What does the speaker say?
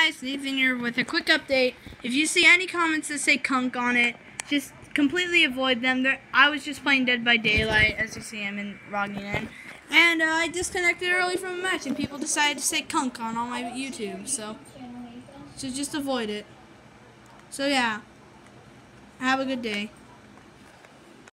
guys, Nathan here with a quick update. If you see any comments that say Kunk on it, just completely avoid them. I was just playing Dead by Daylight, as you see I'm logging in. And I disconnected early from a match, and people decided to say Kunk on all my YouTube, so just avoid it. So yeah, have a good day.